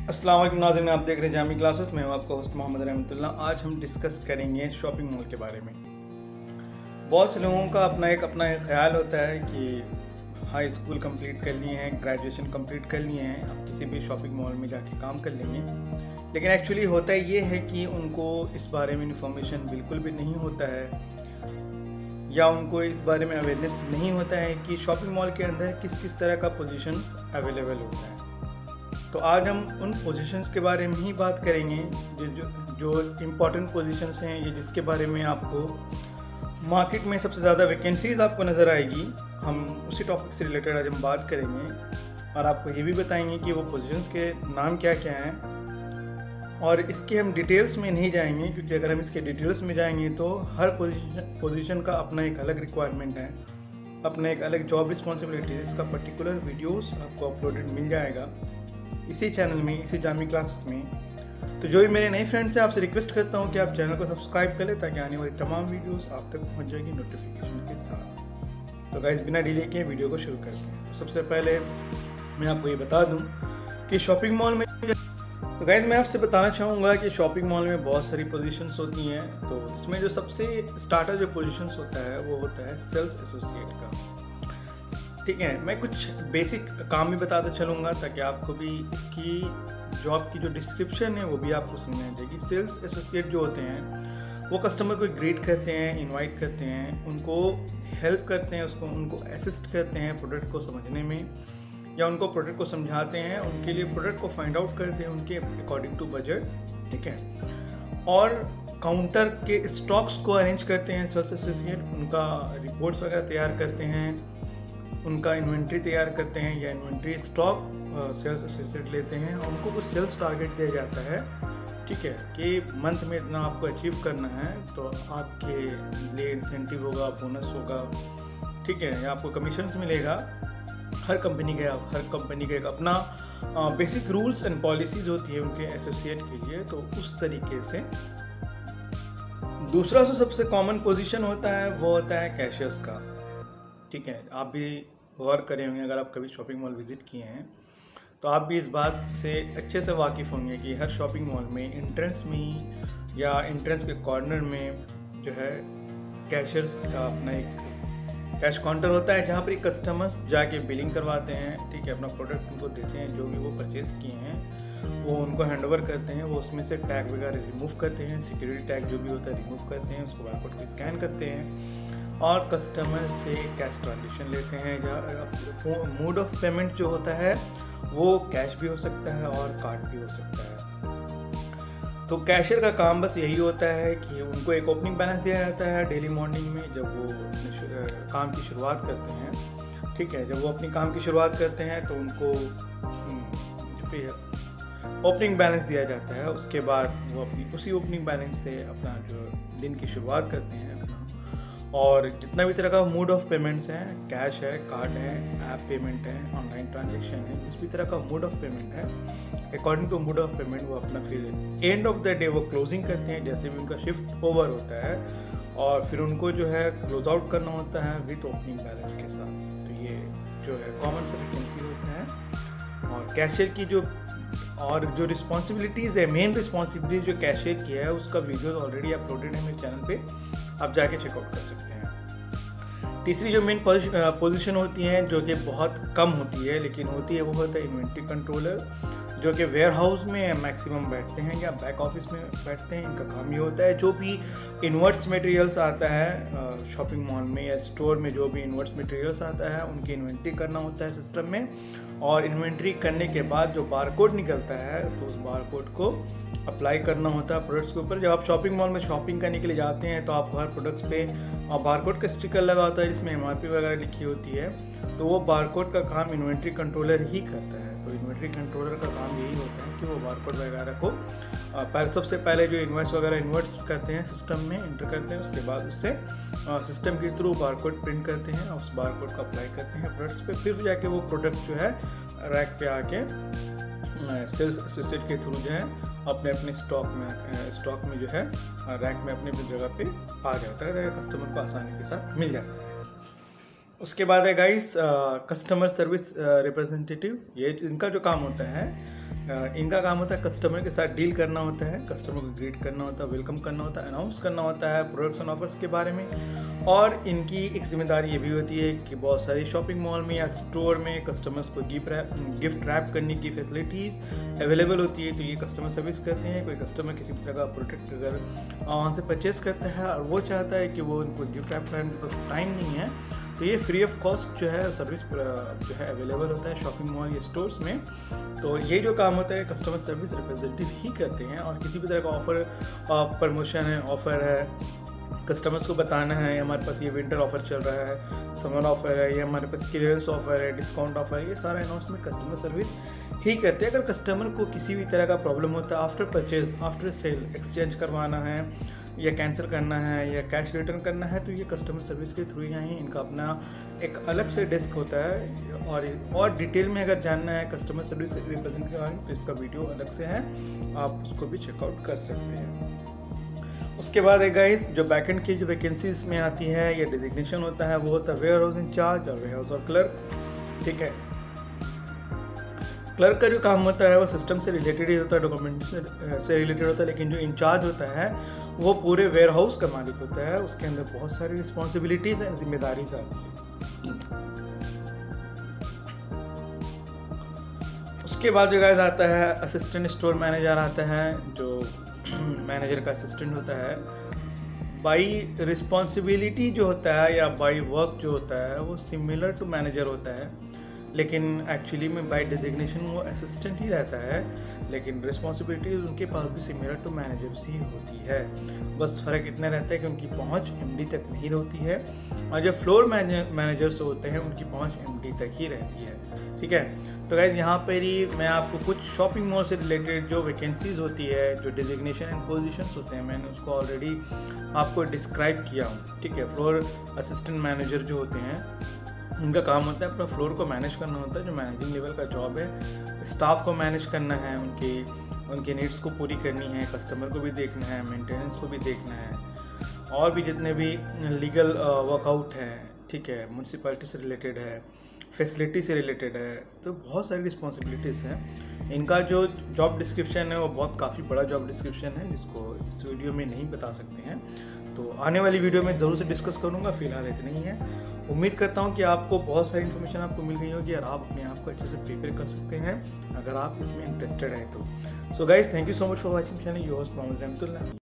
अस्सलाम वालेकुम नाज़रीन, आप देख रहे हैं जामी क्लासेस। मैं हूं आपका होस्ट मोहम्मद रहमतुल्लाह। आज हम डिस्कस करेंगे शॉपिंग मॉल के बारे में। बहुत से लोगों का अपना एक ख्याल होता है कि हाई स्कूल कंप्लीट कर लिए हैं, ग्रेजुएशन कंप्लीट कर लिए हैं, अब किसी भी शॉपिंग मॉल में जाके काम कर लेंगे। लेकिन एक्चुअली होता ये है कि उनको इस बारे में इंफॉर्मेशन बिल्कुल भी नहीं होता है, या उनको इस बारे में अवेयरनेस नहीं होता है कि शॉपिंग मॉल के अंदर किस किस तरह का पोजीशंस अवेलेबल होता है। तो आज हम उन पोजीशंस के बारे में ही बात करेंगे जो इम्पोर्टेंट पोजीशंस हैं, ये जिसके बारे में आपको मार्केट में सबसे ज़्यादा वैकेंसीज आपको नज़र आएगी। हम उसी टॉपिक से रिलेटेड आज हम बात करेंगे और आपको ये भी बताएंगे कि वो पोजीशंस के नाम क्या क्या हैं। और इसके हम डिटेल्स में नहीं जाएंगे, क्योंकि अगर हम इसके डिटेल्स में जाएंगे तो हर पोजीशन का अपना एक अलग रिक्वायरमेंट है, अपना एक अलग जॉब रिस्पॉन्सिबिलिटी है। इसका पर्टिकुलर वीडियोस आपको अपलोडेड मिल जाएगा इसी चैनल में, इसी जामी क्लासेस में। तो जो भी मेरे नए फ्रेंड्स हैं, आपसे रिक्वेस्ट करता हूं कि आप चैनल को सब्सक्राइब कर लें ताकि आने वाली तमाम वीडियोस आप तक पहुंच जाएगी नोटिफिकेशन के साथ। तो गाइस, बिना डिले किए वीडियो को शुरू करते हैं। तो सबसे पहले मैं आपको ये बता दूं कि शॉपिंग मॉल में, तो गाइस मैं आपसे बताना चाहूँगा कि शॉपिंग मॉल में बहुत सारी पोजीशंस होती हैं। तो इसमें जो सबसे स्टार्टर जो पोजीशंस होता है वो होता है सेल्स एसोसिएट का। ठीक है, मैं कुछ बेसिक काम भी बताता चलूँगा ताकि आपको भी इसकी जॉब की जो डिस्क्रिप्शन है वो भी आपको समझ आ जाएगी। सेल्स एसोसिएट जो होते हैं वो कस्टमर को ग्रीट करते हैं, इनवाइट करते हैं, उनको हेल्प करते हैं, उनको असिस्ट करते हैं प्रोडक्ट को समझने में, या उनको प्रोडक्ट को समझाते हैं, उनके लिए प्रोडक्ट को फाइंड आउट करते हैं उनके अकॉर्डिंग टू बजट। ठीक है, और काउंटर के स्टॉक्स को अरेंज करते हैं सेल्स एसोसिएट, उनका रिपोर्ट्स वगैरह तैयार करते हैं, उनका इन्वेंट्री तैयार करते हैं या इन्वेंट्री स्टॉक सेल्स एसोसिएट लेते हैं और उनको कुछ सेल्स टारगेट दिया जाता है। ठीक है, कि मंथ में इतना आपको अचीव करना है तो आपके लिए इंसेंटिव होगा, बोनस होगा, ठीक है, या आपको कमीशंस मिलेगा। हर कंपनी का एक अपना बेसिक रूल्स एंड पॉलिसीज होती है उनके एसोसिएट के लिए। तो उस तरीके से दूसरा जो सबसे कॉमन पोजीशन होता है वो होता है कैशियर्स का। ठीक है, आप भी गौर करे होंगे, अगर आप कभी शॉपिंग मॉल विज़िट किए हैं तो आप भी इस बात से अच्छे से वाकिफ़ होंगे कि हर शॉपिंग मॉल में एंट्रेंस में या एंट्रेंस के कॉर्नर में जो है कैशियर्स का अपना एक कैश काउंटर होता है, जहाँ पर कस्टमर्स जाके बिलिंग करवाते हैं। ठीक है, अपना प्रोडक्ट उनको देते हैं, जो भी वो परचेज़ किए हैं वो उनको हैंड ओवर करते हैं, वो उसमें से टैग वगैरह रिमूव करते हैं, सिक्योरिटी टैग जो भी होता है रिमूव करते हैं, उसको बारकोड को स्कैन करते हैं और कस्टमर से कैश ट्रांजेक्शन लेते हैं। या मोड ऑफ पेमेंट जो होता है वो कैश भी हो सकता है और कार्ड भी हो सकता है। तो कैशियर का काम बस यही होता है कि उनको एक ओपनिंग बैलेंस दिया जाता है डेली मॉर्निंग में जब वो काम की शुरुआत करते हैं। ठीक है, जब वो अपनी काम की शुरुआत करते हैं तो उनको ओपनिंग बैलेंस दिया जाता है। उसके बाद वो अपनी उसी ओपनिंग बैलेंस से अपना जो दिन की शुरुआत करते हैं अपना, और जितना भी तरह का मोड ऑफ पेमेंट्स हैं, कैश है, कार्ड है, ऐप पेमेंट है, ऑनलाइन ट्रांजैक्शन है, जिस भी तरह का मोड ऑफ पेमेंट है, according to mode of payment वो अपना फिर एंड ऑफ द डे वो क्लोजिंग करते हैं जैसे भी उनका शिफ्ट ओवर होता है, और फिर उनको जो है क्लोज आउट करना होता है विथ ओपनिंग बैलेंस के साथ। तो ये जो है कॉमन सा वैकेंसी होता है। और कैशियर की जो रिस्पॉन्सिबिलिटीज़ है, मेन रिस्पॉन्सिबिलिटी जो कैशियर की है उसका वीडियो ऑलरेडी अपलोडेड है मेरे चैनल पे, आप जाके चेकआउट कर सकते हैं। तीसरी जो मेन पोजीशन होती है जो कि बहुत कम होती है लेकिन होती है, वो होता है इन्वेंट्री कंट्रोलर, जो कि वेयर हाउस में मैक्सिमम बैठते हैं या बैक ऑफिस में बैठते हैं। इनका काम ये होता है जो भी इन्वर्ट्स मटेरियल्स आता है शॉपिंग मॉल में या स्टोर में, जो भी इन्वर्ट्स मटेरियल्स आता है उनकी इन्वेंट्री करना होता है सिस्टम में, और इन्वेंट्री करने के बाद जो बारकोड निकलता है तो उस बारकोड को अप्लाई करना होता है प्रोडक्ट्स के ऊपर। जब आप शॉपिंग मॉल में शॉपिंग करने के लिए जाते हैं तो आपको हर प्रोडक्ट्स पे बारकोड का स्टिकर लगा होता है जिसमें MRP वगैरह लिखी होती है। तो वो बारकोड का काम इन्वेंट्री कंट्रोलर ही करता है। तो इन्वेंट्री कंट्रोलर का काम यही होता है कि वो बारकोड वगैरह को सबसे पहले जो इन्वाइस वगैरह इन्वर्ट्स करते हैं सिस्टम में, एंटर करते हैं, उसके बाद उससे सिस्टम के थ्रू बारकोड प्रिंट करते हैं और उस बारकोड को अप्लाई करते हैं प्रोडक्ट्स पे। फिर जाके वो प्रोडक्ट जो है रैक पे आके सेल्स एसोसिएट के थ्रू जो है अपने स्टॉक में जो है रैक में अपने जगह पे आ जाता है, कस्टमर को आसानी के साथ मिल जाता है। उसके बाद है गाइस कस्टमर सर्विस रिप्रेजेंटेटिव। ये इनका जो काम होता है इनका काम होता है कस्टमर के साथ डील करना होता है, कस्टमर को ग्रीट करना होता है, वेलकम करना होता है, अनाउंस करना होता है प्रोडक्ट्स एंड ऑफर्स के बारे में। और इनकी एक जिम्मेदारी ये भी होती है कि बहुत सारी शॉपिंग मॉल में या स्टोर में कस्टमर्स को गिफ्ट रैप करने की फैसिलिटीज़ अवेलेबल होती है, तो ये कस्टमर सर्विस करते हैं। कोई कस्टमर किसी तरह का प्रोडक्ट अगर वहाँ से परचेस करता है और वो चाहता है कि वो उनको गिफ्ट रैप करने के पास टाइम नहीं है, तो ये फ्री ऑफ कॉस्ट जो है सर्विस जो है अवेलेबल होता है शॉपिंग मॉल या स्टोर्स में। तो ये जो काम होता है कस्टमर सर्विस रिप्रेजेंटेटिव ही करते हैं। और किसी भी तरह का ऑफर, प्रमोशन है, ऑफ़र है, कस्टमर्स को बताना है हमारे पास ये विंटर ऑफर चल रहा है, समर ऑफर है, ये हमारे पास क्लियरेंस ऑफर है, डिस्काउंट ऑफर है, ये सारा अनाउंसमेंट कस्टमर सर्विस ही करते हैं। अगर कस्टमर को किसी भी तरह का प्रॉब्लम होता है after purchase, after sale, exchange करवाना है या कैंसिल करना है या कैश रिटर्न करना है, तो ये कस्टमर सर्विस के थ्रू ही इनका अपना एक अलग से डेस्क होता है। और डिटेल में अगर जानना है कस्टमर सर्विस रिप्रेजेंटेटिव के बारे में तो इसका वीडियो अलग से है, आप उसको भी चेकआउट कर सकते हैं। उसके बाद है गाइस, जो बैकएंड की जो वैकेंसीज में आती है या डिजिग्नेशन होता है वो होता है वेयर हाउस इंचार्ज और वेयर हाउस और क्लर्क। ठीक है, क्लर्क का जो काम होता है वो सिस्टम से रिलेटेड ही होता है, डॉक्यूमेंटेशन से रिलेटेड होता है, लेकिन जो इंचार्ज होता है वो पूरे वेयर हाउस का मालिक होता है। उसके अंदर बहुत सारी रिस्पॉन्सिबिलिटीज़ एंड जिम्मेदारी आती है। उसके बाद जो गाइस आता है असिस्टेंट स्टोर मैनेजर आता है, जो मैनेजर का असिस्टेंट होता है। बाई रिस्पॉन्सिबिलिटी जो होता है या बाई वर्क जो होता है वो सिमिलर टू मैनेजर होता है, लेकिन एक्चुअली में बाई डिजिग्नेशन वो असिस्टेंट ही रहता है, लेकिन रिस्पॉन्सिबिलिटीज उनके पास भी सिमिलर टू मैनेजर्स ही होती है। बस फ़र्क इतना रहता है कि उनकी पहुंच एमडी तक नहीं होती है, और जो फ्लोर मैनेजर्स होते हैं उनकी पहुंच एमडी तक ही रहती है। ठीक है, तो गाइस यहाँ पर ही मैं आपको कुछ शॉपिंग मॉल से रिलेटेड जो वैकेंसीज होती है, जो डिजिग्नेशन एंड पोजीशंस होते हैं, मैंने उसको ऑलरेडी आपको डिस्क्राइब किया हूँ। ठीक है, फ्लोर असिस्टेंट मैनेजर जो होते हैं उनका काम होता है अपना फ्लोर को मैनेज करना होता है, जो मैनेजिंग लेवल का जॉब है। स्टाफ को मैनेज करना है, उनके नीड्स को पूरी करनी है, कस्टमर को भी देखना है, मेंटेनेंस को भी देखना है, और भी जितने भी लीगल वर्कआउट है, ठीक है, म्यूनसिपैलिटी से रिलेटेड है, फैसिलिटी से रिलेटेड है, तो बहुत सारी रिस्पॉन्सिबिलिटीज़ हैं। इनका जो जॉब डिस्क्रिप्शन है वो बहुत काफ़ी बड़ा जॉब डिस्क्रिप्शन है, जिसको इस वीडियो में नहीं बता सकते हैं, तो आने वाली वीडियो में ज़रूर से डिस्कस करूंगा। फिलहाल इतना ही है। उम्मीद करता हूं कि आपको बहुत सारी इन्फॉर्मेशन आपको मिल गई होगी और आप अपने आप को अच्छे से प्रिपेयर कर सकते हैं अगर आप इसमें इंटरेस्टेड हैं तो। So guys, thank you so much for watching channel. Your host Mohammad रहमतुल्लाह।